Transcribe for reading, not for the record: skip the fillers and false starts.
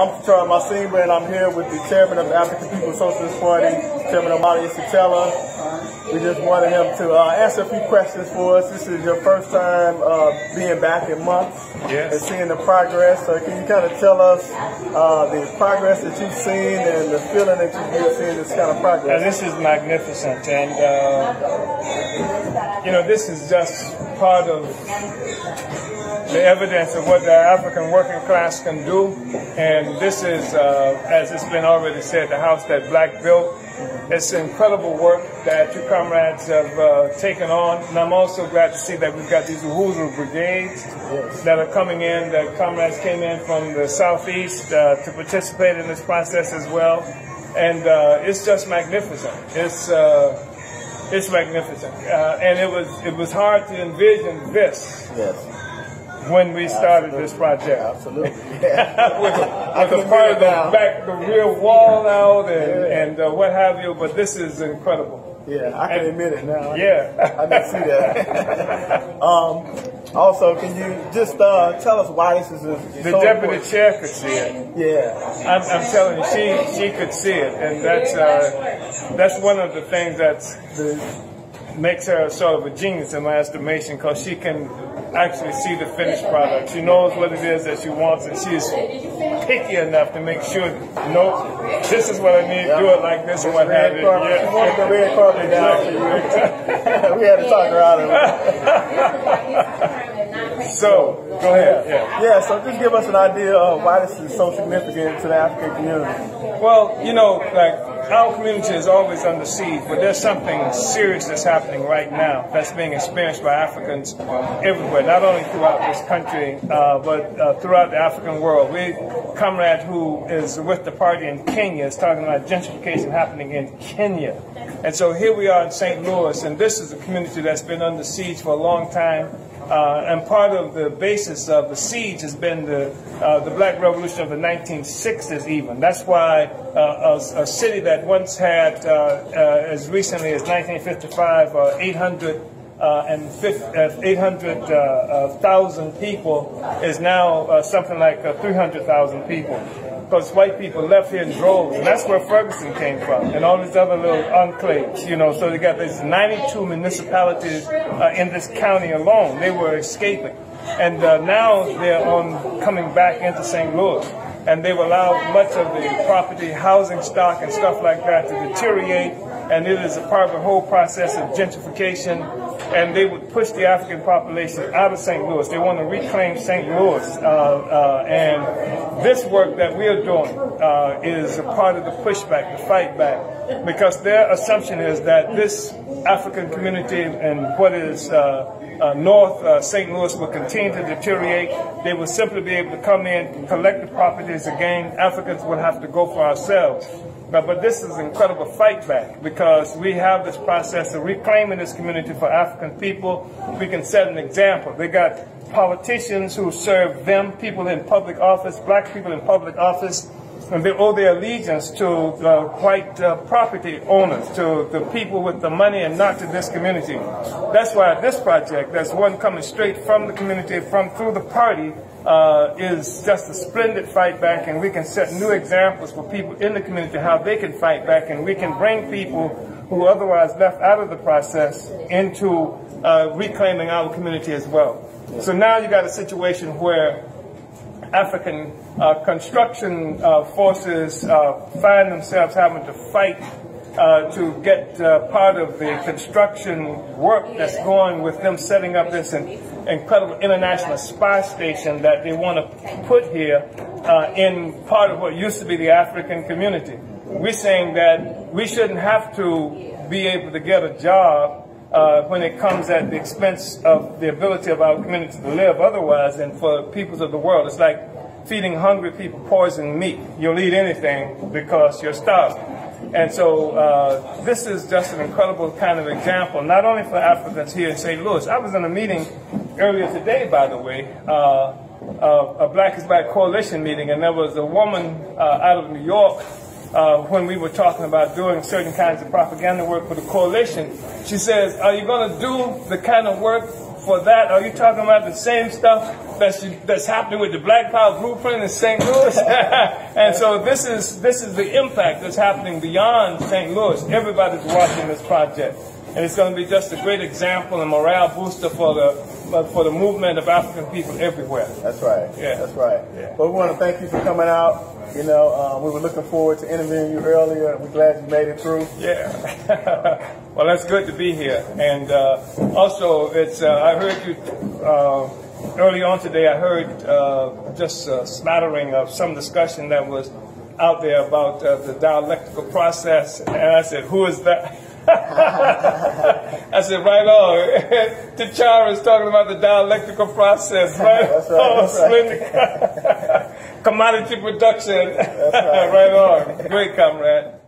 I'm Ticharwa Masimba, and I'm here with the Chairman of the African People's Socialist Party, Chairman Omali Yeshitela. We just wanted him to answer a few questions for us. This is your first time being back in months and seeing the progress. So can you kind of tell us the progress that you've seen and the feeling that you've seen this kind of progress? This is magnificent, and you know, this is just part of the evidence of what the African working class can do. And this is, as it's been already said, the house that Black built. It's incredible work that you comrades have taken on. And I'm also glad to see that we've got these Uhuru brigades that are coming in. The comrades came in from the southeast to participate in this process as well. And it's just magnificent. It's magnificent. And it was hard to envision this. When we started this project. Absolutely. with the part of the rear wall out and what have you, but this is incredible. Yeah, I can admit it now. Yeah. I didn't see that. Also, can you just tell us why this is so The deputy important? chair could see it. Yeah. I'm telling you, she could see it, and that's one of the things that makes her sort of a genius in my estimation, because she can actually see the finished product. She knows what it is that she wants, and she's picky enough to make sure, no, this is what I need, do it like this and what have you. She wanted the red carpet down. We had to talk her out of it. So, go ahead. Yeah, so just give us an idea of why this is so significant to the African community. Well, you know, like, our community is always under siege, but there's something serious that's happening right now that's being experienced by Africans everywhere, not only throughout this country, but throughout the African world. Comrade who is with the party in Kenya is talking about gentrification happening in Kenya. And so here we are in St. Louis, and this is a community that's been under siege for a long time. And part of the basis of the siege has been the Black Revolution of the 1960s even. That's why a city that once had, as recently as 1955, 800,000 people is now something like 300,000 people. Because white people left here in droves, and that's where Ferguson came from, and all these other little enclaves, you know. So they got these 92 municipalities in this county alone. They were escaping, and now they're coming back into St. Louis, and they've allowed much of the property, housing stock, and stuff like that to deteriorate. And it is a part of the whole process of gentrification. And they would push the African population out of St. Louis. They want to reclaim St. Louis. And this work that we are doing is a part of the pushback, the fight back. Because their assumption is that this African community and what is North St. Louis will continue to deteriorate. They will simply be able to come in, collect the properties again. Africans will have to go for ourselves. But this is an incredible fight back, because we have this process of reclaiming this community for African people. We can set an example. They got politicians who serve them, people in public office, black people in public office, and they owe their allegiance to white property owners, to the people with the money, and not to this community. That's why this project, that's one coming straight from the community, through the party, is just a splendid fight back, and we can set new examples for people in the community how they can fight back, and we can bring people who otherwise left out of the process into reclaiming our community as well. So now you got a situation where African construction forces find themselves having to fight to get part of the construction work that's going with them setting up this incredible international spy station that they want to put here in part of what used to be the African community. We're saying that we shouldn't have to be able to get a job when it comes at the expense of the ability of our community to live otherwise, and for peoples of the world. It's like feeding hungry people poisoned meat. You'll eat anything because you're starved. And so this is just an incredible kind of example, not only for Africans here in St. Louis. I was in a meeting earlier today, by the way, a Black is Black Coalition meeting, and there was a woman out of New York when we were talking about doing certain kinds of propaganda work for the coalition. She says, are you going to do the kind of work for that, are you talking about the same stuff that's happening with the Black Power Blueprint in St. Louis? And so this is the impact that's happening beyond St. Louis. Everybody's watching this project, and it's going to be just a great example and morale booster for the movement of African people everywhere. That's right. Yeah, that's right. Yeah. Well, we want to thank you for coming out. You know, we were looking forward to interviewing you earlier. We're glad you made it through. Yeah. Well, that's good to be here. And also, it's I heard you early on today. I heard just a smattering of some discussion that was out there about the dialectical process. And I said, who is that? I said, right on. Ticharwa is talking about the dialectical process, right? That's right. That's right. Commodity production. That's right. Right on. Great, comrade.